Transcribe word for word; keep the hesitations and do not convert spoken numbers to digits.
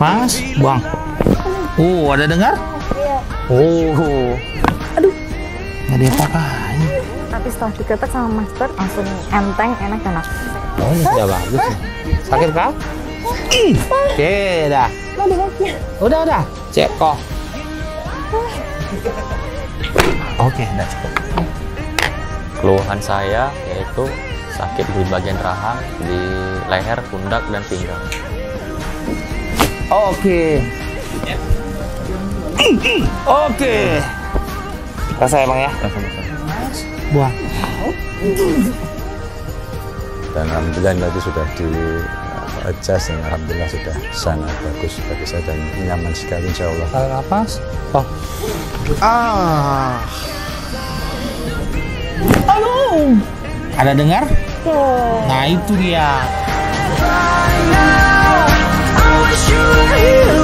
Mas, buang. Oh, ada dengar? Oh. Aduh. Nggak ada apa-apain. Tapi setelah diketek sama master langsung enteng, enak, enak. Oh, ini sudah bagus nih. Sakit kah? Ih. Oke, dah. Udah, udah. Cek kok. Oke, udah cukup. Keluhan saya yaitu sakit di bagian rahang, di leher, pundak, dan pinggang. Oke. Oke. Rasa emang ya? Buang. Dan alhamdulillah tadi sudah di adjust dan alhamdulillah sudah sangat bagus bagi saya dan nyaman sekali insya Allah. Tarik nafas. Oh. Ah. Aduh. Ada dengar? Nah itu dia.